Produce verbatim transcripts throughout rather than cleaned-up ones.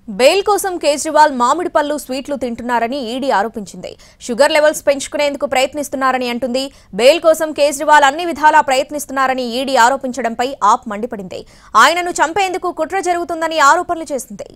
Bail కోసం కేజ్రీవాల్ మామిడి పళ్ళు స్వీట్లు తింటున్నారని ఈడీ ఆరోపించింది. షుగర్ లెవెల్స్ పెంచుకునేందుకు ప్రయత్నిస్తున్నారని అంటుంది. బెయిల్ కోసం కేజ్రీవాల్ అన్ని విధాలా ప్రయత్నిస్తున్నారని ఈడీ ఆరోపించడంపై ఆప్ మండిపడింది. ఆయనను చంపేందుకు కుట్ర జరుగుతుందని ఆరోపణలు చేసింది.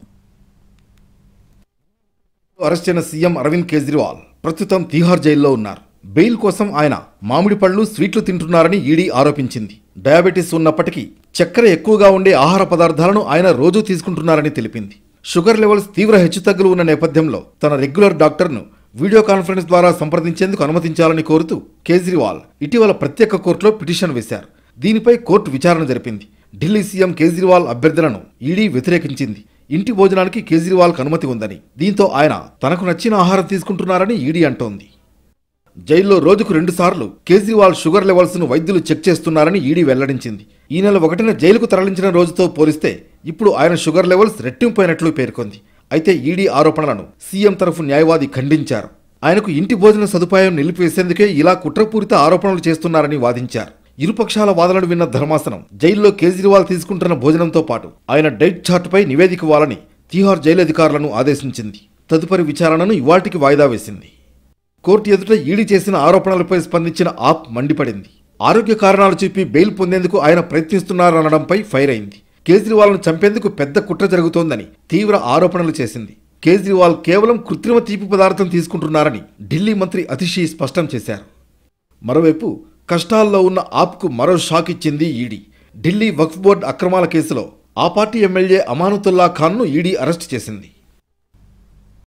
అరెస్ట్ అయిన సీఎం అరవింద్ కేజ్రీవాల్ ప్రస్తుతం తిహార్ జైల్లో ఉన్నారు. బెయిల్ కోసం ఆయన మామిడి పళ్ళు స్వీట్లు తింటున్నారని ఈడీ ఆరోపించింది. డయాబెటీస్ ఉన్నప్పటికీ చక్కెర ఎక్కువగా ఉండే ఆహార పదార్థాలను ఆయన రోజూ తీసుకుంటున్నారని తెలిపింది. షుగర్ లెవెల్స్ తీవ్ర హెచ్చుతగ్గులు ఉన్న నేపథ్యంలో తన రెగ్యులర్ డాక్టర్ను వీడియో కాన్ఫరెన్స్ ద్వారా సంప్రదించేందుకు అనుమతించాలని కోరుతూ కేజ్రీవాల్ ఇటీవల ప్రత్యేక కోర్టులో పిటిషన్ వేశారు. దీనిపై కోర్టు విచారణ జరిపింది. ఢిల్లీ సీఎం కేజ్రీవాల్ అభ్యర్థనను ఈడీ వ్యతిరేకించింది. ఇంటి భోజనానికి కేజ్రీవాల్కు అనుమతి ఉందని, దీంతో ఆయన తనకు నచ్చిన ఆహారం తీసుకుంటున్నారని ఈడీ అంటోంది. జైల్లో రోజుకు రెండు సార్లు కేజ్రీవాల్ షుగర్ లెవెల్స్ ను వైద్యులు చెక్ చేస్తున్నారని ఈడీ వెల్లడించింది. ఈ నెల ఒకటిన జైలుకు తరలించిన రోజుతో పోలిస్తే ఇప్పుడు ఆయన షుగర్ లెవెల్స్ రెట్టింపైనట్లు పేర్కొంది. అయితే ఈడీ ఆరోపణలను సీఎం తరఫు న్యాయవాది ఖండించారు. ఆయనకు ఇంటి భోజన సదుపాయం నిలిపివేసేందుకే ఇలా కుట్రపూరిత ఆరోపణలు చేస్తున్నారని వాదించారు. ఇరుపక్షాల వాదనలు విన్న ధర్మాసనం జైల్లో కేజ్రీవాల్ తీసుకుంటున్న భోజనంతో పాటు ఆయన డైట్ చార్టుపై నివేదిక ఇవ్వాలని తిహార్ జైలు అధికారులను ఆదేశించింది. తదుపరి విచారణను ఇవాల్టికి వాయిదా వేసింది. కోర్టు ఎదుట ఈడీ చేసిన ఆరోపణలపై స్పందించిన ఆప్ మండిపడింది. ఆరోగ్య కారణాలు చూపి బెయిల్ పొందేందుకు ఆయన ప్రయత్నిస్తున్నారనడంపై ఫైర్ అయింది. కేజ్రీవాల్ను చంపేందుకు పెద్ద కుట్ర జరుగుతోందని తీవ్ర ఆరోపణలు చేసింది. కేజ్రీవాల్ కేవలం కృత్రిమ తీపి పదార్థం తీసుకుంటున్నారని ఢిల్లీ మంత్రి అతిషి స్పష్టం చేశారు. మరోవైపు కష్టాల్లో ఉన్న ఆప్కు మరో షాక్ ఇచ్చింది ఈడీ. ఢిల్లీ వక్ఫ్ బోర్డు అక్రమాల కేసులో ఆ పార్టీ ఎమ్మెల్యే అమానతుల్లా ఖాన్ను ఈడీ అరెస్ట్ చేసింది.